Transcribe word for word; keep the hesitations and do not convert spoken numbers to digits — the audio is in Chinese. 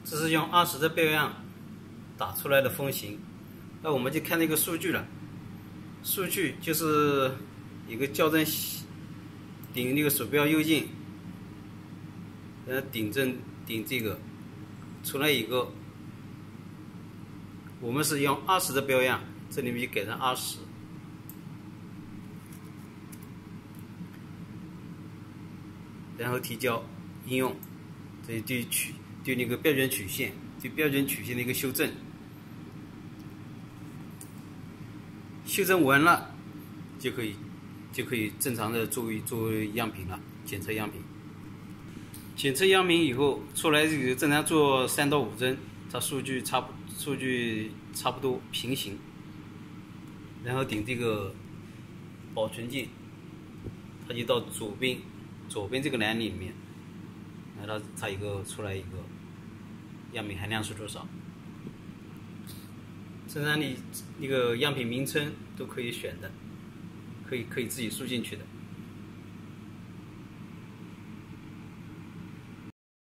这是用二十的标样打出来的风型。那我们就看那个数据了，数据就是一个校正顶那个鼠标右键，然后顶正顶这个出来一个，我们是用二十的标样，这里面就改成二十。然后提交应用，这里对曲对那个标准曲线，对标准曲线的一个修正，修正完了就可以就可以正常的作为作为样品了，检测样品。检测样品以后出来这个正常做三到五帧，它数据差不数据差不多平行，然后顶这个保存键，它就到左边。左边这个栏里面，那它它一个出来一个样品含量是多少？正常你那个样品名称都可以选的，可以可以自己输进去的。